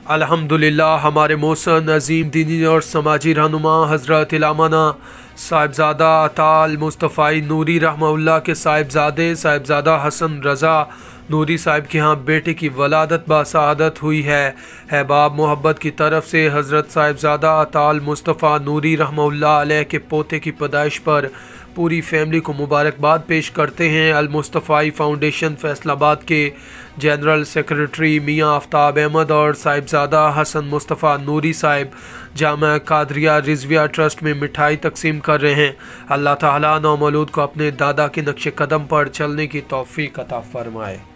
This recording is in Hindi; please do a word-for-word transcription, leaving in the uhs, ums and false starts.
अल्हम्दुलिल्लाह हमारे मोहसन अजीम दीनी और समाजी रहनुमा हज़रत इलामाना साहिबज़ादा अताल मुस्तफ़ाई नूरी रहमहुल्लाह के साहिबज़ादे साहिबज़ादा हसन रज़ा नूरी साहिब के यहाँ बेटे की वलादत बासआदत हुई है। अहबाब मोहब्बत की तरफ से हज़रत साहिबज़ादा अताल मुस्तफ़ा नूरी रहमहुल्लाह अलैह के पोते की पैदाइश पर पूरी फैमिली को मुबारकबाद पेश करते हैं। अल मुस्तफ़ाई फ़ाउंडेशन फैसलाबाद के जनरल सेक्रेटरी मियाँ आफ्ताब अहमद और साहिबज़ादा हसन मुस्तफ़ा नूरी साहिब जामा कादरिया रिजविया ट्रस्ट में मिठाई तकसीम कर रहे हैं। अल्लाह ताला नौमौलूद को अपने दादा के नक्शे कदम पर चलने की तौफ़ीक अता फ़रमाए।